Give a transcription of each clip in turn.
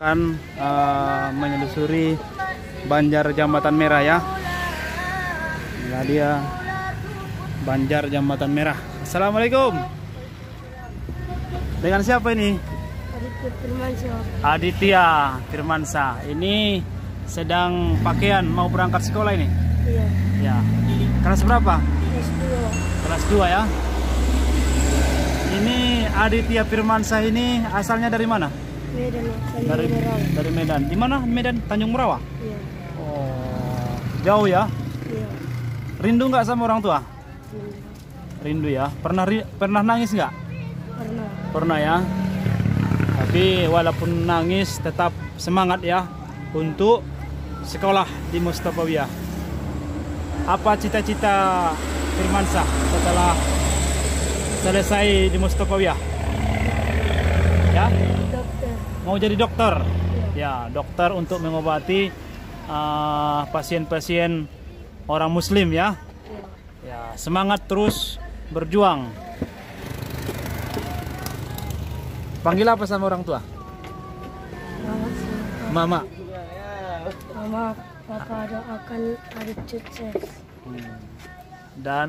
Akan menelusuri Banjar Jambatan Merah ya. Inilah dia Banjar Jambatan Merah. Assalamualaikum. Dengan siapa ini? Aditya Firmansyah. Ini sedang pakaian mau berangkat sekolah ini? Iya. Ya. Kelas berapa? Kelas 2. Kelas 2 ya. Ini Aditya Firmansyah ini asalnya dari mana? Medan. Dari Medan. Di mana Medan? Tanjung Merawa? Iya. Oh, jauh ya? Iya. Rindu nggak sama orang tua? Iya. Rindu ya. Pernah nangis nggak? Pernah. Pernah ya. Tapi walaupun nangis tetap semangat ya untuk sekolah di Mustafawiyah. Apa cita-cita Firmansyah setelah selesai di Mustafawiyah? Ya? Dokter. Mau jadi dokter? Ya, dokter untuk mengobati pasien-pasien orang Muslim ya. Ya, semangat terus berjuang. Panggil apa sama orang tua? Mama. Mama, papa doakan Adit sukses. Dan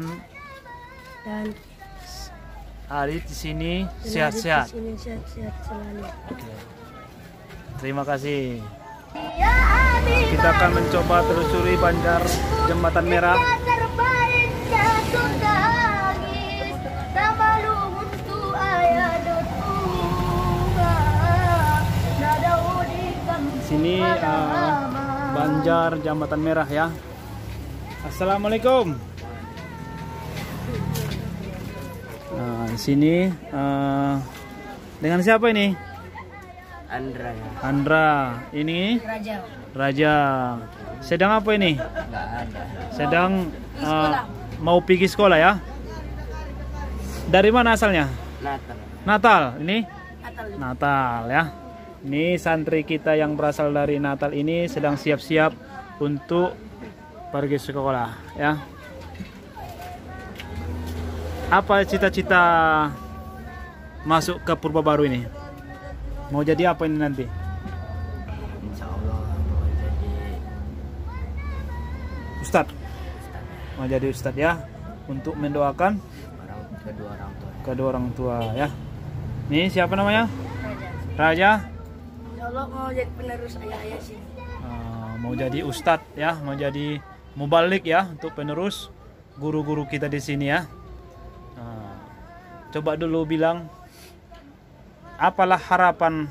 Adit di sini sehat-sehat. Adit di sini sehat-sehat selalu. Oke. Terima kasih. Kita akan mencoba telusuri Banjar Jambatan Merah. Sini Banjar Jambatan Merah ya. Assalamualaikum. Nah, di sini dengan siapa ini? Andra ya. Andra. Ini Raja. Raja. Sedang apa ini? Nggak ada. Sedang mau pergi sekolah ya. Dari mana asalnya? Natal. Natal. Ini Natal ya. Ini santri kita yang berasal dari Natal ini sedang siap-siap untuk pergi sekolah ya. Apa cita-cita masuk ke Purba Baru ini? Mau jadi apa ini nanti? Insya Allah mau jadi Ustadz. Mau jadi Ustadz ya. Untuk mendoakan kedua orang tua ya. Ini siapa namanya? Raja. Ya Allah mau jadi penerus ayah-ayah sini. Mau jadi Ustadz ya. Mau jadi mubalik ya untuk penerus guru-guru kita di sini ya. Coba dulu bilang apalah harapan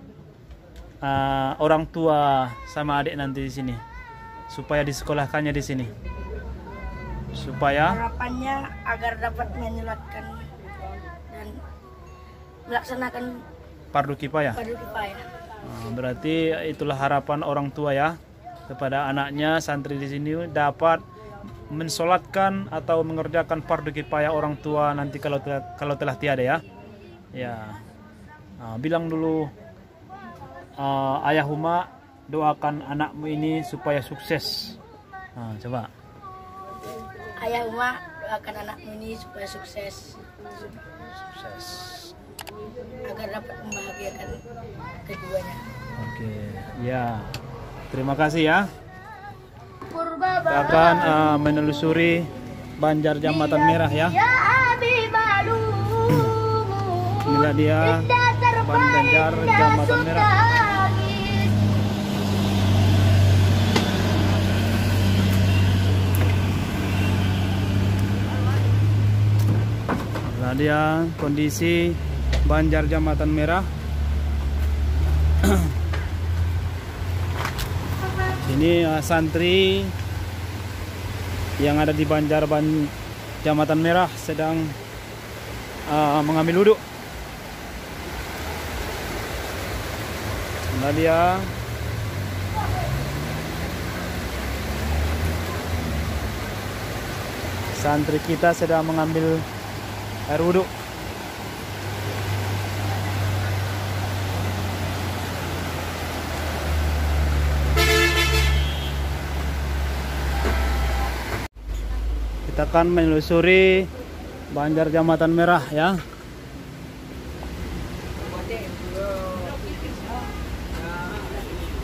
orang tua sama adik nanti di sini supaya disekolahkannya di sini, supaya Harapannya agar dapat menyelatkan dan melaksanakan fardu kifayah. fardu kifayah. Berarti itulah harapan orang tua ya kepada anaknya santri di sini dapat mensolatkan atau mengerjakan fardu kifayah orang tua nanti kalau telah tiada ya. Ya. Bilang dulu Ayahuma doakan anakmu ini supaya sukses. Coba. Ayahuma doakan anakmu ini supaya sukses. Sukses. Agar dapat membahagiakan keduanya. Oke. Ya. Terima kasih ya. Purba Kita akan menelusuri Banjar Jambatan Merah ya. Inilah dia Banjar Jambatan Merah. Inilah dia kondisi Banjar Jambatan Merah. Ini santri yang ada di Banjar Jambatan Merah sedang mengambil wudhu. Nah dia santri kita sedang mengambil air wudhu. Kita akan menelusuri Banjar Jambatan Merah ya.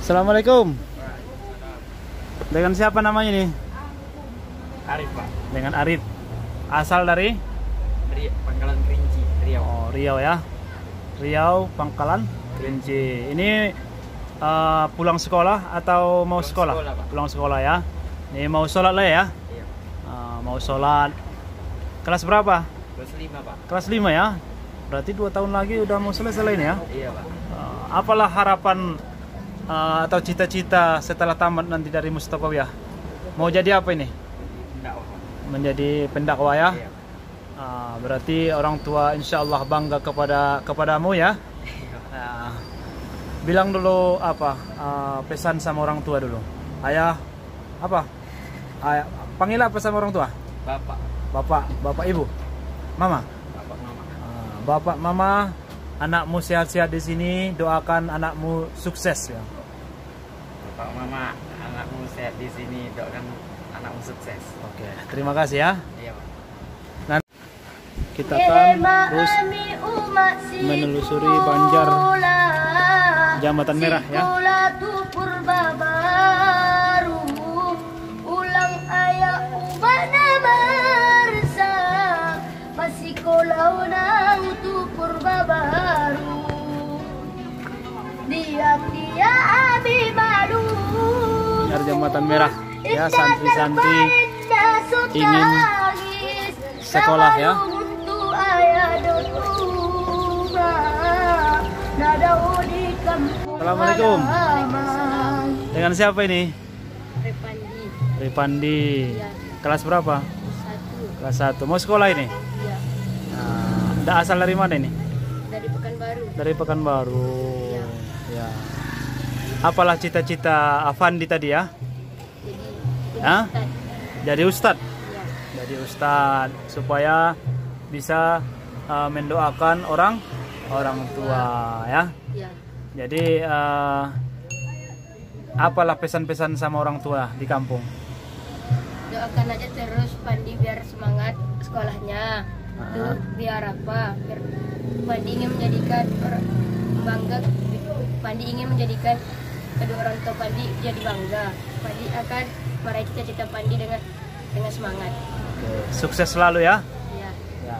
Assalamualaikum. Dengan siapa namanya nih? Arif Pak. Dengan Arif. Asal dari? Pangkalan Kerinci, Riau. Oh, Riau ya. Riau, Pangkalan Kerinci. Ini pulang sekolah atau mau sekolah? Sekolah, Pak. Pulang sekolah ya. Ini mau sholat lah ya. Iya. Mau sholat. Kelas berapa? Kelas 5 Pak. Kelas 5 ya. Berarti 2 tahun lagi udah mau selesai ini ya. Iya Pak. Apalah harapan atau cita-cita setelah tamat nanti dari Mustafawiyah? Mau jadi apa ini? Enggak Pak. Menjadi pendakwah ya. Iya. Berarti orang tua insya Allah bangga kepadamu ya. Bilang dulu apa pesan sama orang tua dulu. Ayah apa? Ayah, panggil apa sama orang tua? Bapak. Bapak ibu, mama. Bapak Mama. Bapak mama, anakmu sehat-sehat di sini. Doakan anakmu sukses ya. Bapak Mama, anakmu sehat di sini, doakan anakmu sukses. Oke, terima kasih ya. Iya Pak. Kita akan terus menelusuri Banjar Jambatan Merah ya. Ulang ayah ubana marsa masih kolau nang tu purba baru dia abi baru Banjar Jambatan Merah ya, santri-santri ingin sekolah ya. Assalamualaikum. Dengan siapa ini? Repandi. Ripandi. Ya. Kelas berapa? 1. Kelas 1. Mau sekolah ini? Ya. Nah, asal dari mana ini? Dari Pekanbaru. Dari Pekanbaru. Ya. Ya. Apalah cita-cita Afandi tadi ya? Jadi Hah? Ustaz. Jadi ustadz. Ya. Jadi ustadz supaya bisa mendoakan orang tua ya. Ya. Jadi apalah pesan-pesan sama orang tua di kampung? Doakan aja terus Pandi biar semangat sekolahnya. Tuh biar apa? Biar Pandi ingin menjadikan orang bangga. Pandi ingin menjadikan kedua orang tua Pandi jadi bangga. Pandi akan meraih cita-cita Pandi dengan semangat. Oke, sukses selalu ya. Ya. Ya.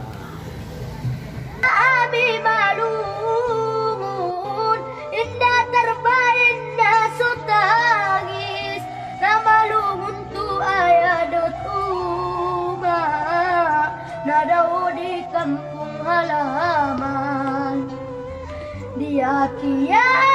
Abi balungun indah terbaik indah sutangis nama lungun tu ayah dotuma nadau di kampung halaman dia kia